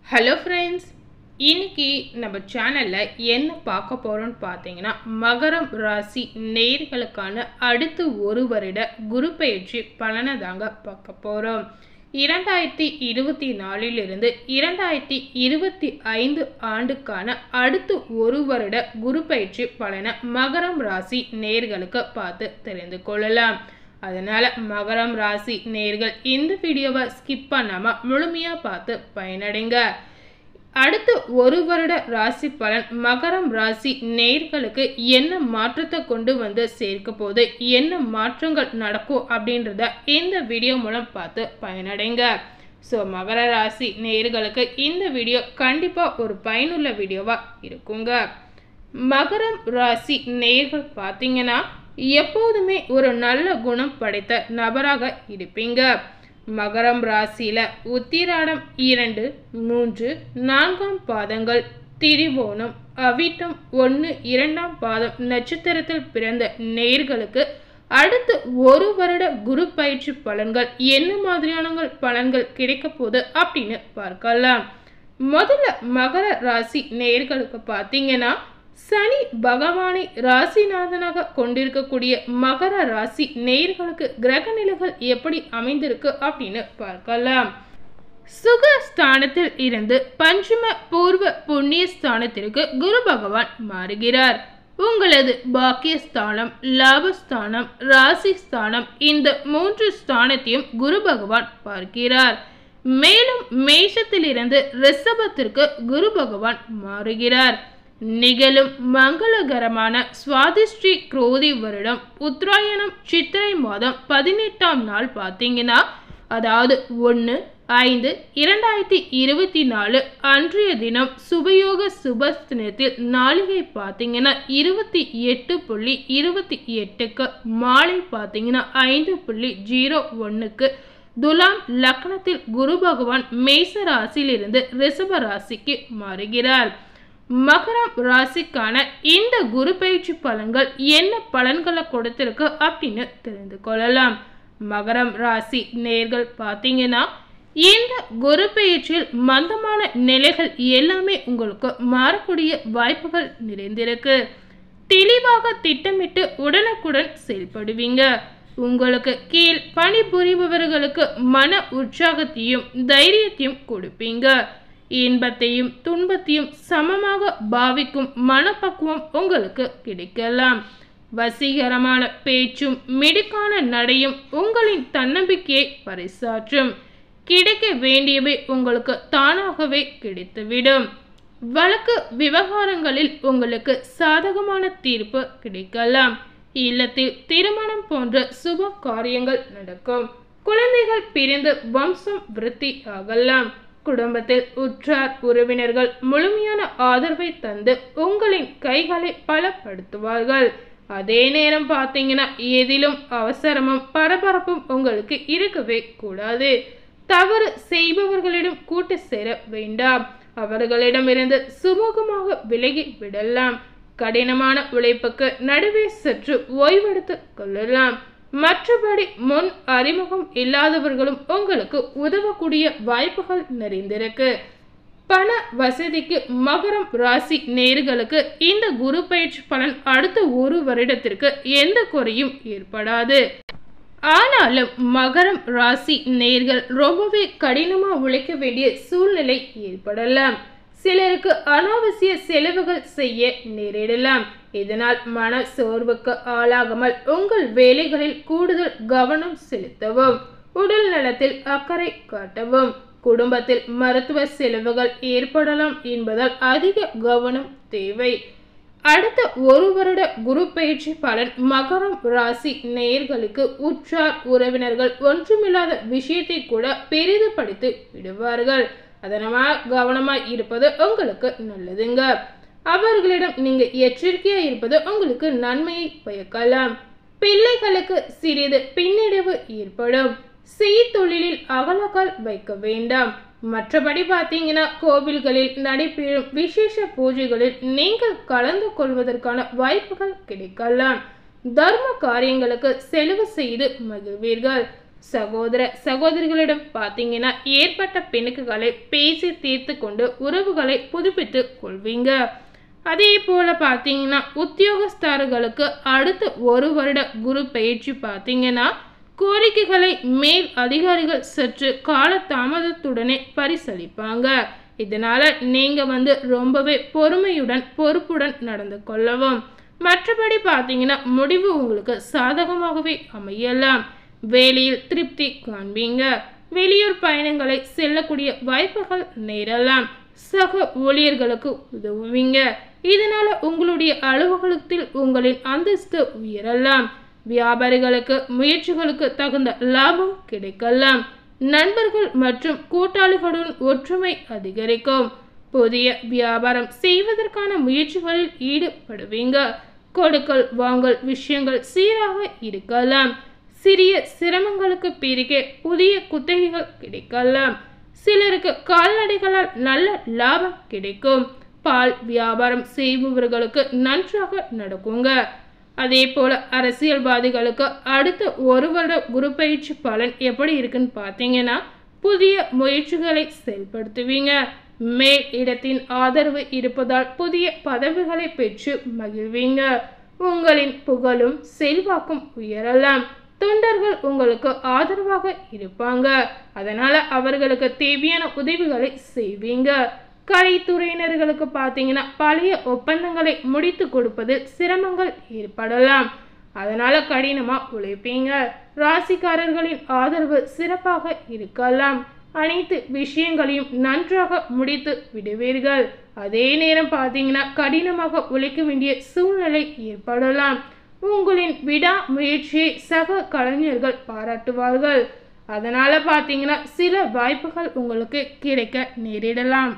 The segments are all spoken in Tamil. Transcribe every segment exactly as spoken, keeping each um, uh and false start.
ஹலோ ஃப்ரெண்ட்ஸ், இன்னைக்கு நம்ம சேனலில் என்ன பார்க்க போகிறோம்னு பார்த்தீங்கன்னா, மகரம் ராசி நேயர்களுக்கான அடுத்து ஒரு வருட குரு பெயர்ச்சி பலனை தாங்க பார்க்க போகிறோம். இரண்டாயிரத்தி இருபத்தி நாலிலிருந்து இரண்டாயிரத்தி இருபத்தி ஐந்து ஆண்டுக்கான அடுத்து ஒரு வருட குரு பெயர்ச்சி பலனை மகரம் ராசி நேயர்களுக்கு பார்த்து தெரிந்து கொள்ளலாம். அதனால மகரம் ராசி நேயர்கள் இந்த வீடியோவை ஸ்கிப் பண்ணாம முழுமையா பார்த்து பயனடைங்க. அடுத்து ஒரு வருட ராசி பலன் மகரம் ராசி நேயர்களுக்கு என்ன மாற்றத்தை கொண்டு வந்து சேர்க்க போது, என்ன மாற்றங்கள் நடக்கும் அப்படின்றத இந்த வீடியோ மூலம் பார்த்து பயனடைங்க. ஸோ மகர ராசி நேயர்களுக்கு இந்த வீடியோ கண்டிப்பா ஒரு பயனுள்ள வீடியோவா இருக்குங்க. மகரம் ராசி நேயர்கள் பார்த்தீங்கன்னா எப்போதுமே ஒரு நல்ல குணம் படைத்த நபராக இருப்பீங்க. மகரம் ராசியில உத்திராடம் இரண்டு மூன்று நான்காம் பாதங்கள், திரிவோணம் அவிட்டம் ஒன்று இரண்டாம் பாதம் நட்சத்திரத்தில் பிறந்த நேயர்களுக்கு அடுத்து ஒரு வருட குரு பயிற்சி பலன்கள் என்ன மாதிரியான பலன்கள் கிடைக்க போகுது அப்படின்னு பார்க்கலாம். முதல்ல மகர ராசி நேயர்களுக்கு பார்த்தீங்கன்னா, சனி பகவானை ராசிநாதனாக கொண்டிருக்கக்கூடிய மகர ராசி நேயர்களுக்கு கிரக நிலைகள் எப்படி அமைந்திருக்கு அப்படின்னு பார்க்கலாம். சுகஸ்தானத்தில் இருந்து பஞ்சம பூர்வ புண்ணிய ஸ்தானத்திற்கு குரு பகவான் மாறுகிறார். உங்களது பாக்கியஸ்தானம், லாபஸ்தானம், ராசி ஸ்தானம் இந்த மூன்று ஸ்தானத்தையும் குரு பகவான் பார்க்கிறார். மேலும் மேஷத்திலிருந்து ரிஷபத்திற்கு குரு பகவான் மாறுகிறார். நிகழும் மங்களகரமான சுவாதிஸ்ரீ குரோதி வருடம் உத்தராயணம் சித்திரை மாதம் பதினெட்டாம் நாள் பார்த்தீங்கன்னா, அதாவது ஒன்று ஐந்து இரண்டாயிரத்தி இருபத்தி நாலு அன்றைய தினம் சுபயோக சுபஸ்தினத்தில் நாளிகை பார்த்தீங்கன்னா இருபத்தி எட்டு புள்ளி இருபத்தி எட்டுக்கு மாலை பார்த்தீங்கன்னா ஐந்து புள்ளி ஜீரோ ஒன்னுக்கு துலாம் லக்னத்தில் குரு பகவான் மேச ராசியிலிருந்து ரிஷப ராசிக்கு மாறுகிறார். மகரம் ராசிக்கான இந்த குரு பயிற்சி பலன்கள் என்ன பலன்களை கொடுத்திருக்கு அப்படின்னு தெரிந்து கொள்ளலாம். மகரம் ராசி நேயர்கள் பார்த்தீங்கன்னா, இந்த குரு பயிற்சியில் மந்தமான நிலைகள் எல்லாமே உங்களுக்கு மாறக்கூடிய வாய்ப்புகள் நிறைந்திருக்கு. தெளிவாக திட்டமிட்டு உடனுக்குடன் செயல்படுவீங்க. உங்களுக்கு கீழ் பணிபுரிபவர்களுக்கு மன உற்சாகத்தையும் தைரியத்தையும் கொடுப்பீங்க. இன்பத்தையும் துன்பத்தையும் சமமாக பாவிக்கும் மனப்பக்குவம் உங்களுக்கு கிடைக்கலாம். வசீகரமான பேச்சும் மிடுக்கான நடையும் உங்களின் தன்னம்பிக்கையை பறைசாற்றும். கிடைக்க வேண்டியவை உங்களுக்கு தானாகவே கிடைத்துவிடும். வழக்கு விவகாரங்களில் உங்களுக்கு சாதகமான தீர்ப்பு கிடைக்கலாம். இல்லத்தில் திருமணம் போன்ற சுப காரியங்கள் நடக்கும். குழந்தைகள் பிரிந்து வம்சம் விருத்தி ஆகலாம். குடும்பத்தில் உற்றார் உறவினர்கள் முழுமையான ஆதரவை தந்து உங்களின் கைகளை பலப்படுத்துவார்கள். அதே நேரம் பார்த்தீங்கன்னா, எதிலும் அவசரமும் பரபரப்பும் உங்களுக்கு இருக்கவே கூடாது. தவறு செய்பவர்களிடம் கூட்டு சேர வேண்டாம். அவர்களிடமிருந்து சுமூகமாக விலகி விடலாம். கடினமான உழைப்புக்கு நடுவே சற்று ஓய்வெடுத்து கொள்ளலாம். மற்றபடி முன் அறிமுகம் இல்லாதவர்களும் உங்களுக்கு உதவக்கூடிய வாய்ப்புகள் நிறைந்திருக்கு. பண வசதிக்கு மகரம் ராசி நேயர்களுக்கு இந்த குரு பயிற்சி பலன் அடுத்த ஒரு வருடத்திற்கு எந்த குறையும் ஏற்படாது. ஆனாலும் மகரம் ராசி நேயர்கள் ரொம்பவே கடினமா உழைக்க வேண்டிய சூழ்நிலை ஏற்படலாம். சிலருக்கு அனாவசிய செலவுகள் செய்ய நேரிடலாம். இதனால் மன சோர்வுக்கு ஆளாகாமல் உங்கள் வேலைகளில் கூடுதல் கவனம் செலுத்தவும். உடல் நலத்தில் அக்கறை காட்டவும். குடும்பத்தில் மருத்துவ செலவுகள் ஏற்படலாம் என்பதால் அதிக கவனம் தேவை. அடுத்த ஒரு வருட குரு பயிற்சி பலன் மகரம் ராசி நேயர்களுக்கு உற்றார் உறவினர்கள் ஒன்றுமில்லாத விஷயத்தை கூட பெரிதுபடுத்தி விடுவார்கள். அதனால் கவனமாய் இருப்பது உங்களுக்கு நல்லதுங்க. அவர்களிடம் நீங்க எச்சரிக்கையா இருப்பது உங்களுக்கு நன்மையை பயக்கலாம். பிள்ளைகளுக்கு சிறிது பின்னடைவு ஏற்படும். செய்தொழிலில் அகலக்கால் வைக்க வேண்டாம். மற்றபடி பார்த்தீங்கன்னா, கோவில்களில் நடைபெறும் விசேஷ பூஜைகளில் நீங்கள் கலந்து கொள்வதற்கான வாய்ப்புகள் கிடைக்கலாம். தர்ம காரியங்களுக்கு செலவு செய்து மகிழ்வீர்கள். சகோதர சகோதரிகளிடம் பார்த்தீங்கன்னா ஏற்பட்ட பிணக்குகளை பேசி தீர்த்து கொண்டு உறவுகளை புதுப்பித்து கொள்வீங்க. அதே போல பார்த்தீங்கன்னா உத்தியோகஸ்தர்களுக்கு அடுத்த ஒரு வருட குரு பயிற்சி பார்த்தீங்கன்னா கோரிக்கைகளை மேல் அதிகாரிகள் சற்று கால தாமதத்துடனே பரிசளிப்பாங்க. இதனால நீங்க வந்து ரொம்பவே பொறுமையுடன் பொறுப்புடன் நடந்து கொள்ளவும். மற்றபடி பார்த்தீங்கன்னா முடிவு உங்களுக்கு சாதகமாகவே அமையலாம். வேலையில் திருப்தி காண்பீங்க. வெளியூர் பயணங்களை செல்லக்கூடிய வாய்ப்புகள் நேரலாம். சக ஊழியர்களுக்கு உதவுவீங்க. இதனால உங்களுடைய அலுவலகத்தில் உங்களின் அந்தஸ்து உயரலாம். வியாபாரிகளுக்கு முயற்சிகளுக்கு தகுந்த லாபம் கிடைக்கலாம். நண்பர்கள் மற்றும் கூட்டாளிகளுடன் ஒற்றுமை அதிகரிக்கும். புதிய வியாபாரம் செய்வதற்கான முயற்சிகளில் ஈடுபடுவீங்க. கொடுக்கல் வாங்கல் விஷயங்கள் சீராக இருக்கலாம். சிறிய சிரமங்களுக்கு பிறகே புதிய குத்தகைகள் கிடைக்கலாம். சிலருக்கு கால்நடைகளால் நல்ல லாபம் கிடைக்கும். பால் வியாபாரம் செய்பவர்களுக்கு நன்றாக நடக்குங்க. அதே போல அரசியல்வாதிகளுக்கு அடுத்த ஒரு வருட குரு பயிற்சி பலன் எப்படி இருக்குன்னு பார்த்தீங்கன்னா புதிய முயற்சிகளை செயல்படுத்துவீங்க. மேல் இடத்தின் ஆதரவு இருப்பதால் புதிய பதவிகளை பெற்று மகிழ்வீங்க. உங்களின் புகழும் செல்வாக்கும் உயரலாம். தொண்டர்கள் உங்களுக்கு ஆதரவாக இருப்பாங்க. அதனால அவர்களுக்கு தேவையான உதவிகளை செய்வீங்க. கலைத்துறையினர்களுக்கு பார்த்தீங்கன்னா பழைய ஒப்பந்தங்களை முடித்து கொடுப்பதில் சிரமங்கள் ஏற்படலாம். அதனால கடினமா உழைப்பீங்க. ராசிக்காரர்களின் ஆதரவு சிறப்பாக இருக்கலாம். அனைத்து விஷயங்களையும் நன்றாக முடித்து விடுவீர்கள். அதே நேரம் பார்த்தீங்கன்னா கடினமாக உழைக்க வேண்டிய சூழ்நிலை ஏற்படலாம். உங்களின் விடா முயற்சியை சக கலைஞர்கள் பாராட்டுவார்கள். அதனால பார்த்தீங்கன்னா சில வாய்ப்புகள் உங்களுக்கு கிடைக்க நேரிடலாம்.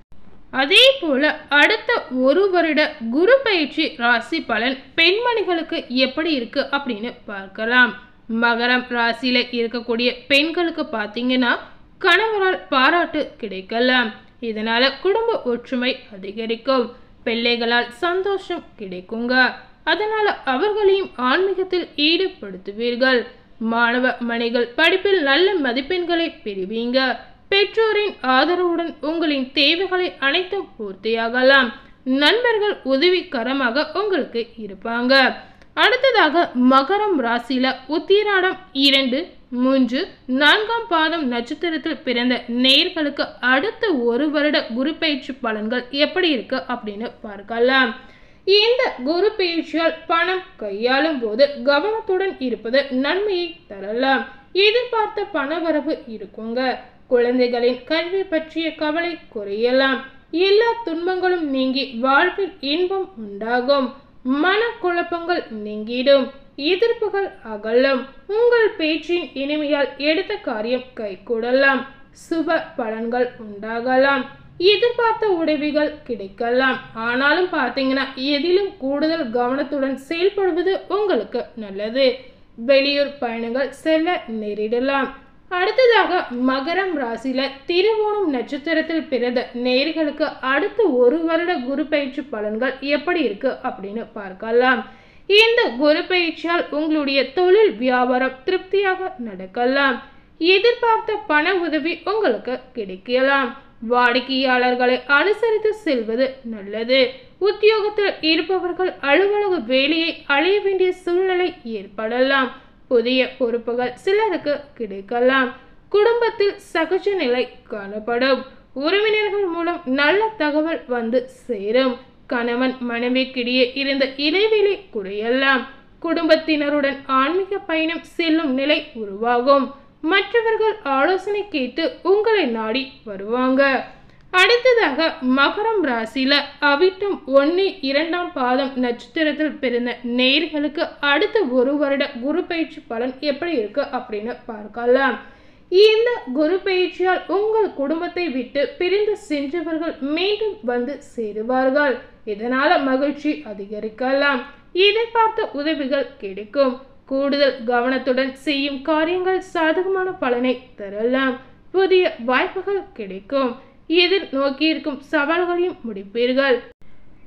அதே போல அடுத்த ஒரு வருட குரு பயிற்சி ராசி பலன் பெண்மணிகளுக்கு எப்படி இருக்கு அப்படின்னு பார்க்கலாம். மகரம் ராசியில இருக்கக்கூடிய பெண்களுக்கு பார்த்தீங்கன்னா கணவரால் பாராட்டு கிடைக்கலாம். இதனால குடும்ப ஒற்றுமை அதிகரிக்கும். பிள்ளைகளால் சந்தோஷம் கிடைக்குங்க. அதனால அவர்களையும் ஆன்மீகத்தில் ஈடுபடுத்துவீர்கள். மாணவ மணிகள் படிப்பில் நல்ல மதிப்பெண்களை பெறுவீங்க. பெற்றோரின் ஆதரவுடன் உங்களின் தேவைகளை அனைத்தும் பூர்த்தியாகலாம். நண்பர்கள் உதவிகரமாக உங்களுக்கு இருப்பாங்க. அடுத்ததாக மகரம் ராசியில உத்திராடம் இரண்டு மூன்று நான்காம் பாதம் நட்சத்திரத்தில் பிறந்த நேயர்களுக்கு அடுத்த ஒரு வருட குரு பயிற்சி பலன்கள் எப்படி இருக்கு அப்படின்னு பார்க்கலாம். இந்த குரு பயிற்சியால் பணம் கையாளும் போது கவனத்துடன் இருப்பது நன்மையை தரலாம். எதிர்பார்த்த பணவரவு இருக்குங்க. குழந்தைகளின் கல்வி பற்றிய கவலை குறையலாம். எல்லா துன்பங்களும் நீங்கி வாழ்வில் இன்பம் உண்டாகும். மனக்குழப்பங்கள் நீங்கிடும். எதிர்ப்புகள் அகலும். உங்கள் பேச்சின் இனிமையால் எடுத்த காரியம் கைகூடலாம். சுப பலன்கள் உண்டாகலாம். எதிர்பார்த்த உதவிகள் கிடைக்கலாம். ஆனாலும் பார்த்தீங்கன்னா எதிலும் கூடுதல் கவனத்துடன் செயல்படுவது உங்களுக்கு நல்லது. வெளியூர் பயணங்கள் செல்ல நேரிடலாம். அடுத்ததாக மகரம் ராசியில திருவோணம் நட்சத்திரத்தில் பிறந்த நேயர்களுக்கு அடுத்த ஒரு வருட குரு பயிற்சி பலன்கள் எப்படி இருக்கு அப்படின்னு பார்க்கலாம். இந்த குரு பயிற்சியால் உங்களுடைய தொழில் வியாபாரம் திருப்தியாக நடக்கலாம். எதிர்பார்த்த பண உதவி உங்களுக்கு கிடைக்கலாம். வாடிக்கையாளர்களை அனுசரித்து செல்வது நல்லது. உத்தியோகத்தில் இருப்பவர்கள் அலுவலக வேலையை அடைய வேண்டிய சூழ்நிலை ஏற்படலாம். புதிய பொறுப்புகள் சிலருக்கு கிடைக்கலாம். குடும்பத்தில் சகஜ நிலை காணப்படும். உறவினர்கள் மூலம் நல்ல தகவல் வந்து சேரும். கணவன் மனைவிக்கிடையே இருந்த இடைவெளி குறையலாம். குடும்பத்தினருடன் ஆன்மீக பயணம் செல்லும் நிலை உருவாகும். மற்றவர்கள் ஆலோசனை கேட்டு உங்களை நாடி வருவாங்க. அடுத்ததாக மகரம் ராசியில அவிட்டம் ஒன்று இரண்டாம் பாதம் நட்சத்திரத்தில் பிறந்த நேயர்களுக்கு அடுத்த ஒரு வருட குரு பயிற்சி பலன் எப்படி இருக்கு அப்படின்னு பார்க்கலாம். இந்த குரு பயிற்சியால் உங்கள் குடும்பத்தை விட்டு பிரிந்து சென்றவர்கள் மீண்டும் வந்து சேருவார்கள். இதனால மகிழ்ச்சி அதிகரிக்கலாம். எதிர்பார்த்த உதவிகள் கிடைக்கும். கூடுதல் கவனத்துடன் செய்யும் காரியங்கள் சாதகமான பலனை தரலாம். புதிய வாய்ப்புகள் கிடைக்கும். எதிர் நோக்கியிருக்கும் சவால்களையும் முடிப்பீர்கள்.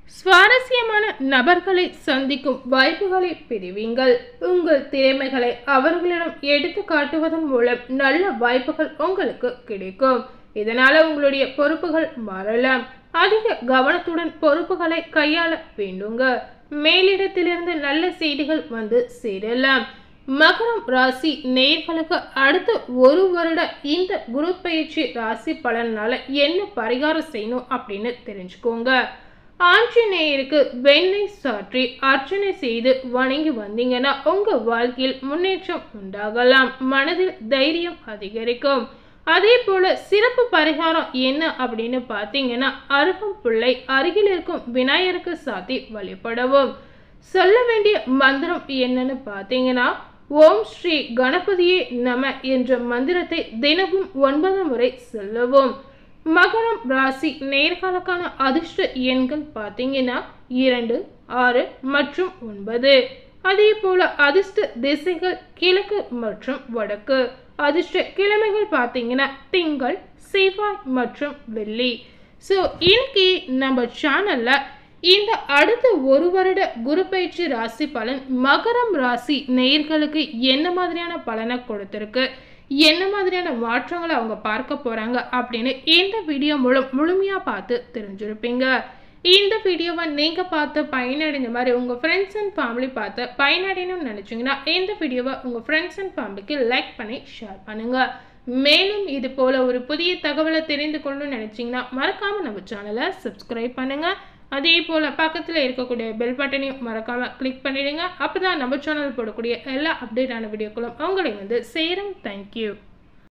சுவாரஸ்யமான நபர்களை சந்திக்கும் வாய்ப்புகளை பெறுவீங்கள். உங்கள் திறமைகளை அவர்களிடம் எடுத்து காட்டுவதன் மூலம் நல்ல வாய்ப்புகள் உங்களுக்கு கிடைக்கும். இதனால உங்களுடைய பொறுப்புகள் மாறலாம். அதிக கவனத்துடன் பொறுப்புகளை கையாள வேண்டுங்க. மேலிடத்திலிருந்து நல்ல செய்திகள் வந்து சேரலாம். மகரம் ராசி நேயர்களுக்கு அடுத்த ஒரு வருட இந்த குரு பயிற்சி ராசி பலனால என்ன பரிகாரம் செய்யணும் அப்படின்னு தெரிஞ்சுக்கோங்க. ஆஞ்சநேயருக்கு வெண்ணெய் சாற்றி அர்ச்சனை செய்து வணங்கி வந்தீங்கன்னா உங்க வாழ்க்கையில் முன்னேற்றம் உண்டாகலாம். மனதில் தைரியம் அதிகரிக்கும். அதே போல சிறப்பு பரிகாரம் என்ன அப்படின்னு பார்த்தீங்கன்னா, அருகம்புல்லை அருகில் இருக்கும் விநாயகருக்கு சாத்தி வழிபடவும். சொல்ல வேண்டிய மந்திரம் என்னன்னு பார்த்தீங்கன்னா, ஓம் ஸ்ரீ கணபதியே நம என்ற மந்திரத்தை தினமும் ஒன்பது முறை சொல்லவும். மகரம் ராசி நேர்களுக்கான அதிர்ஷ்ட எண்கள் பார்த்தீங்கன்னா இரண்டு, ஆறு மற்றும் ஒன்பது. அதே போல அதிர்ஷ்ட திசைகள் கிழக்கு மற்றும் வடக்கு. அதிர்ஷ்ட கிழமைகள் பார்த்தீங்கன்னா திங்கள், செவ்வாய் மற்றும் வெள்ளி. ஸோ இன்னைக்கு நம்ம சேனல்ல இந்த அடுத்த ஒரு வருட குரு பயிற்சி ராசி பலன் மகரம் ராசி நேயர்களுக்கு என்ன மாதிரியான பலனை கொடுத்திருக்கு, என்ன மாதிரியான மாற்றங்களை அவங்க பார்க்க போறாங்க அப்படின்னு இந்த வீடியோ மூலம் முழுமையா பார்த்து தெரிஞ்சிருப்பீங்க. இந்த வீடியோவை நீங்க பார்த்து பயனடைந்த மாதிரி உங்க ஃப்ரெண்ட்ஸ் அண்ட் ஃபேமிலி பார்த்து பயனடையணும்னு நினைச்சீங்கன்னா இந்த வீடியோவை உங்க ஃப்ரெண்ட்ஸ் அண்ட் ஃபேமிலிக்கு லைக் பண்ணி ஷேர் பண்ணுங்க. மேலும் இது போல ஒரு புதிய தகவலை தெரிந்து கொள்ளணும்னு நினைச்சீங்கன்னா மறக்காம நம்ம சேனலை சப்ஸ்கிரைப் பண்ணுங்க. அதே போல பக்கத்தில் இருக்கக்கூடிய பெல் பட்டனையும் மறக்காம கிளிக் பண்ணிடுங்க. அப்பதான் நம்ம சேனல் போடக்கூடிய எல்லா அப்டேட்டான வீடியோக்களும் உங்களை வந்து சேரும். தேங்க்யூ.